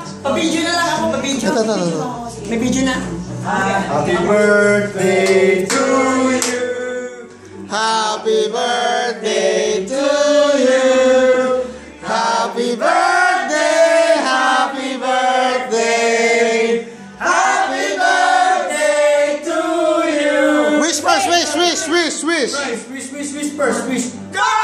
Pa-video na lang ako, pa-video. Ito. May video na. Happy birthday to you. Happy birthday to you. Happy birthday, happy birthday. Happy birthday to you. Wish first, wish. Wish first, wish. Go!